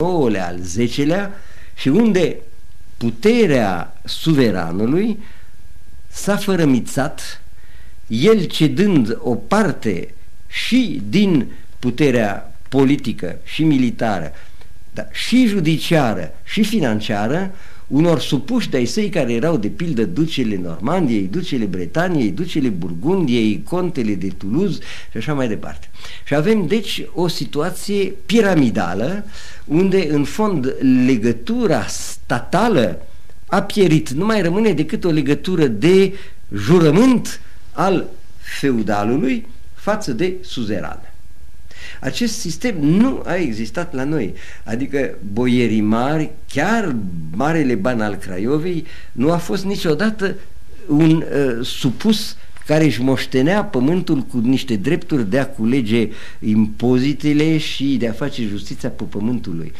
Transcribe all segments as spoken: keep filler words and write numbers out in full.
nouălea, al zecelea, și unde puterea suveranului s-a fărămițat, el cedând o parte și din puterea politică și militară, dar și judiciară și financiară, unor supuși de-ai săi care erau de pildă ducele Normandiei, ducele Bretaniei, ducele Burgundiei, contele de Toulouse și așa mai departe. Și avem deci o situație piramidală unde în fond legătura statală a pierit, nu mai rămâne decât o legătură de jurământ al feudalului față de suzeran. Acest sistem nu a existat la noi, adică boierii mari, chiar Marele Ban al Craiovei, nu a fost niciodată un uh, supus care își moștenea pământul cu niște drepturi de a culege impozitele și de a face justiția pe pământul lui.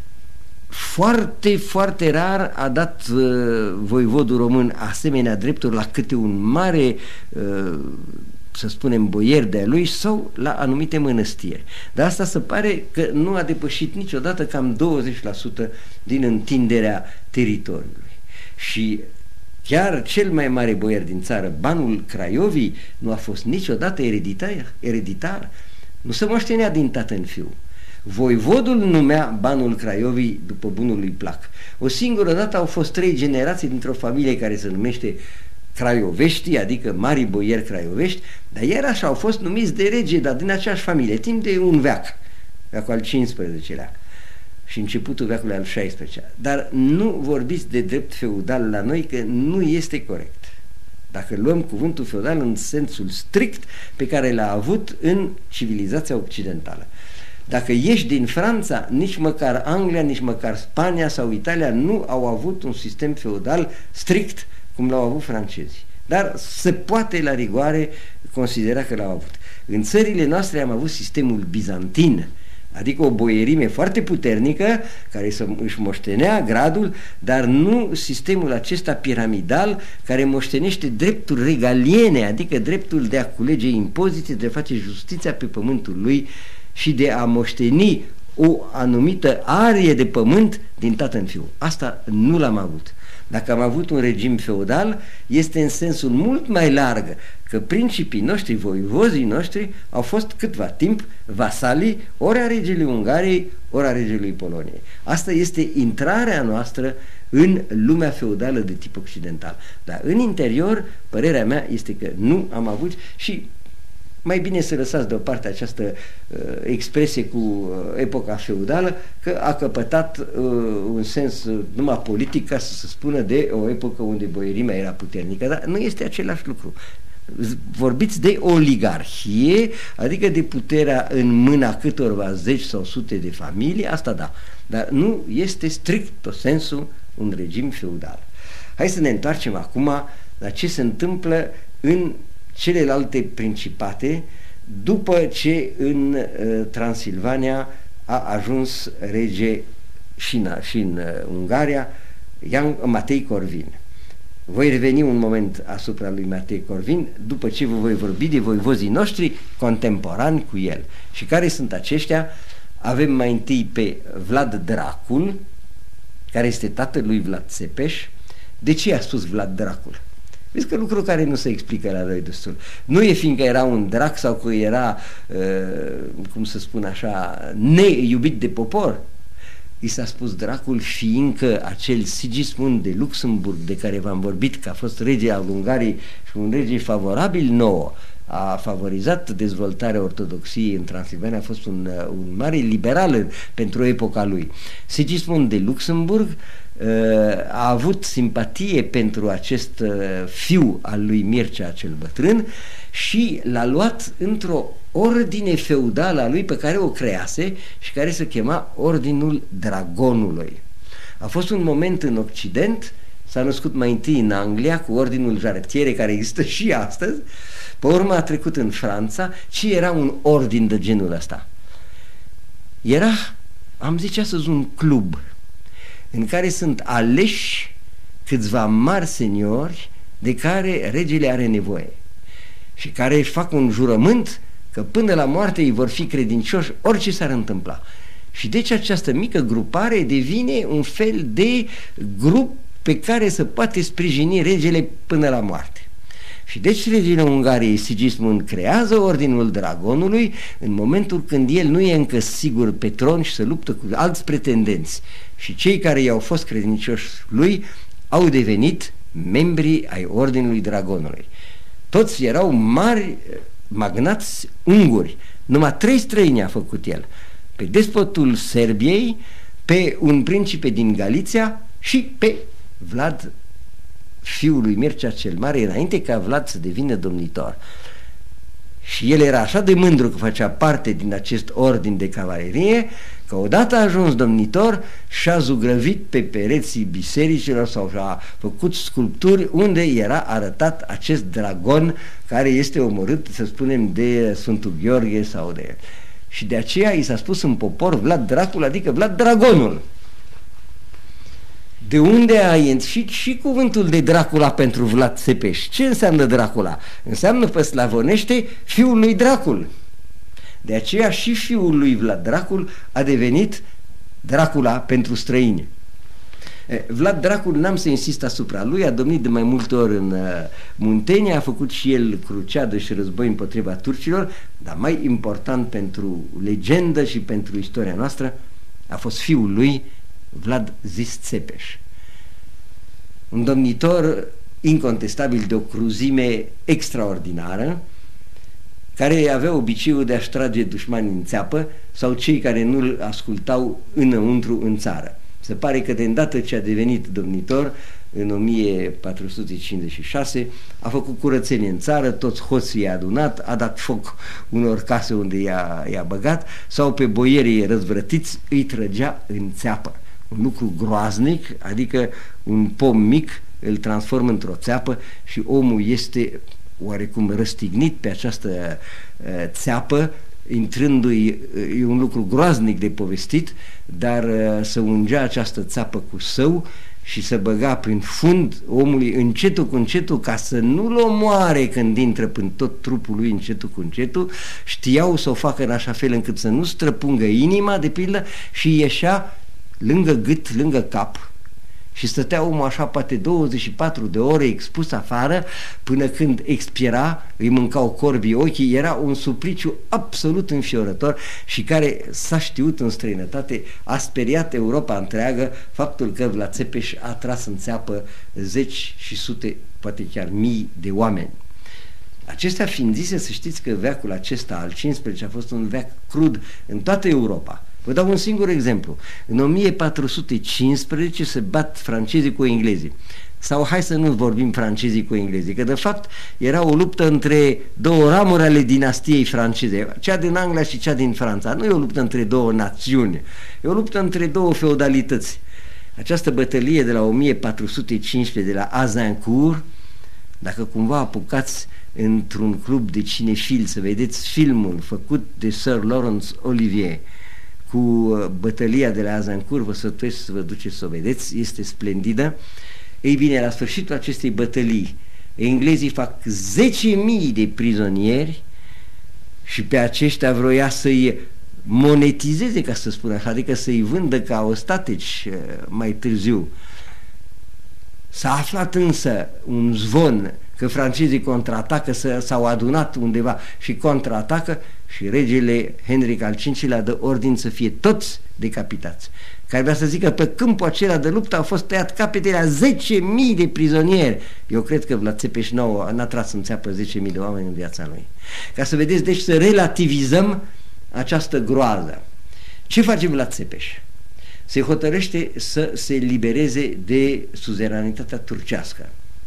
Foarte, foarte rar a dat uh, voivodul român asemenea drepturi la câte un mare uh, să spunem boier de-a lui sau la anumite mănăstiri. Dar asta se pare că nu a depășit niciodată cam douăzeci la sută din întinderea teritoriului. Și chiar cel mai mare boier din țară, Banul Craiovii, nu a fost niciodată ereditar, ereditar. Nu se moștenea din tată în fiu. Voivodul numea Banul Craiovii după bunul lui plac. O singură dată au fost trei generații dintr-o familie care se numește Craiovești, adică mari boieri craiovești, dar iar așa au fost numiți de rege, dar din aceeași familie, timp de un veac, veacul al cincisprezecelea și începutul veacului al șaisprezecelea. Dar nu vorbiți de drept feudal la noi, că nu este corect. Dacă luăm cuvântul feudal în sensul strict pe care l-a avut în civilizația occidentală. Dacă ieși din Franța, nici măcar Anglia, nici măcar Spania sau Italia nu au avut un sistem feudal strict cum l-au avut francezii. Dar se poate la rigoare considera că l-au avut. În țările noastre am avut sistemul bizantin, adică o boierime foarte puternică care să își moștenea gradul, dar nu sistemul acesta piramidal care moștenește drepturi regaliene, adică dreptul de a culege impozite, de a face justiția pe pământul lui și de a moșteni o anumită arie de pământ din tată în fiu. Asta nu l-am avut. Dacă am avut un regim feudal, este în sensul mult mai larg că principii noștri, voivozii noștri, au fost câtva timp vasalii ori a regelui Ungariei, ori a regelui Poloniei. Asta este intrarea noastră în lumea feudală de tip occidental. Dar în interior, părerea mea este că nu am avut și mai bine să lăsați deoparte această uh, expresie cu uh, epoca feudală, că a căpătat uh, un sens uh, numai politic, ca să se spună de o epocă unde boierimea era puternică, dar nu este același lucru. Vorbiți de oligarhie, adică de puterea în mâna câtorva zeci sau sute de familii, asta da, dar nu este strict sensul un regim feudal. Hai să ne întoarcem acum la ce se întâmplă în celelalte principate după ce în uh, Transilvania a ajuns rege și în, și în uh, Ungaria Jan Matei Corvin. Voi reveni un moment asupra lui Matei Corvin după ce vă voi vorbi de voivozii noștri contemporani cu el. Și care sunt aceștia? Avem mai întâi pe Vlad Dracul, care este tatăl lui Vlad Țepeș. De ce a spus Vlad Dracul? Vezi că lucru care nu se explică la noi destul. Nu e fiindcă era un drac sau că era, uh, cum să spun așa, neiubit de popor. I s-a spus dracul fiindcă acel Sigismund de Luxemburg de care v-am vorbit, că a fost rege al Ungariei și un rege favorabil nouă, a favorizat dezvoltarea ortodoxiei în Transilvania, a fost un, un mare liberal pentru epoca lui. Sigismund de Luxemburg a avut simpatie pentru acest fiu al lui Mircea cel bătrân și l-a luat într-o ordine feudală a lui pe care o crease și care se chema Ordinul Dragonului. A fost un moment în Occident, s-a născut mai întâi în Anglia cu Ordinul Jarretiere, care există și astăzi, pe urmă a trecut în Franța. Ce era un ordin de genul ăsta? Era, am zice astăzi, un club în care sunt aleși câțiva mari seniori de care regele are nevoie și care fac un jurământ că până la moarte îi vor fi credincioși orice s-ar întâmpla. Și deci această mică grupare devine un fel de grup pe care se poate sprijini regele până la moarte. Și deci regele Ungariei, Sigismund, creează Ordinul Dragonului în momentul când el nu e încă sigur pe tron și se luptă cu alți pretendenți. Și cei care i-au fost credincioși lui au devenit membri ai Ordinului Dragonului. Toți erau mari magnați unguri. Numai trei străini a făcut el: pe despotul Serbiei, pe un principe din Galiția și pe Vlad, fiul lui Mircea cel Mare, înainte ca Vlad să devină domnitor. Și el era așa de mândru că făcea parte din acest ordin de cavalerie, că odată a ajuns domnitor și-a zugrăvit pe pereții bisericilor sau și-a făcut sculpturi unde era arătat acest dragon care este omorât, să spunem, de Sfântul Gheorghe sau de... Și de aceea i s-a spus în popor Vlad Dracul, adică Vlad Dragonul. De unde a ieșit și cuvântul de Dracula pentru Vlad Țepeș? Ce înseamnă Dracula? Înseamnă pe slavonește fiul lui Dracul. De aceea și fiul lui Vlad Dracul a devenit Dracula pentru străini. Vlad Dracul, n-am să insist asupra lui, a domnit de mai multe ori în Muntenia, a făcut și el cruceadă și război împotriva turcilor, dar mai important pentru legendă și pentru istoria noastră a fost fiul lui, Vlad zis Țepeș, un domnitor incontestabil de o cruzime extraordinară, care avea obiceiul de a-și trage dușmanii în țeapă sau cei care nu-l ascultau înăuntru în țară. Se pare că de îndată ce a devenit domnitor în o mie patru sute cincizeci și șase a făcut curățenie în țară, toți hoții i-a adunat, a dat foc unor case unde i-a, i-a băgat, sau pe boierii răzvrătiți îi trăgea în țeapă. Un lucru groaznic, adică un pom mic îl transformă într-o țeapă și omul este oarecum răstignit pe această uh, țeapă, intrându-i, e un lucru groaznic de povestit, dar uh, să ungea această țeapă cu său și să băga prin fund omului încetul cu încetul ca să nu-l omoare când intră prin tot trupul lui încetul cu încetul. Știau să o facă în așa fel încât să nu străpungă inima, de pildă, și ieșea lângă gât, lângă cap, și stătea omul așa poate douăzeci și patru de ore expus afară până când expira, îi mâncau corbii ochii. Era un supliciu absolut înfiorător și care s-a știut în străinătate, a speriat Europa întreagă faptul că Vlad Țepeș a tras în țeapă zeci și sute, poate chiar mii de oameni. Acestea fiind zise, să știți că veacul acesta al cincisprezecelea a fost un veac crud în toată Europa. Vă dau un singur exemplu. În o mie patru sute cincisprezece se bat francezii cu englezii. Sau hai să nu vorbim francezii cu englezii, că de fapt era o luptă între două ramuri ale dinastiei franceze, cea din Anglia și cea din Franța. Nu e o luptă între două națiuni, e o luptă între două feudalități. Această bătălie de la o mie patru sute cincisprezece de la Azincourt, dacă cumva apucați într-un club de cinefili să vedeți filmul făcut de Sir Laurence Olivier cu bătălia de la Azincourt, vă sfătuiesc să vă duceți să o vedeți, este splendidă. Ei bine, la sfârșitul acestei bătălii, englezii fac zece mii de prizonieri și pe aceștia vroia să-i monetizeze, ca să spun așa, adică să-i vândă ca ostateci mai târziu. S-a aflat însă un zvon că francezii contraatacă, s-au adunat undeva și contraatacă și regele Henric al cincilea dă ordin să fie toți decapitați. Care vrea să zică, pe câmpul acela de luptă au fost tăiat capetele a zece mii de prizonieri. Eu cred că Vlad Țepeș n-a tras în țeapă zece mii de oameni în viața lui. Ca să vedeți, deci, să relativizăm această groază. Ce face Vlad Țepeș? Se hotărăște să se libereze de suzeranitatea turcească.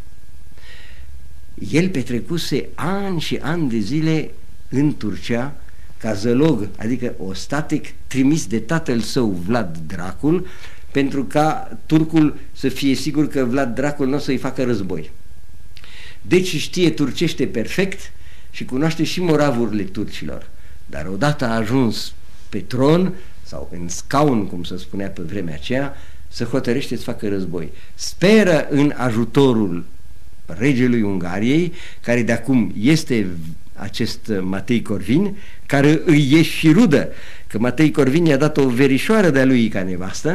El petrecuse ani și ani de zile în Turcia ca zălog, adică ostatec trimis de tatăl său Vlad Dracul, pentru ca turcul să fie sigur că Vlad Dracul nu o să-i facă război. Deci știe turcește perfect și cunoaște și moravurile turcilor. Dar odată a ajuns pe tron sau în scaun, cum se spunea pe vremea aceea, să hotărăște să facă război. Speră în ajutorul regelui Ungariei, care de acum este acest Matei Corvin, care îi e și rudă, că Matei Corvin i-a dat o verișoară de-a lui ca nevastă,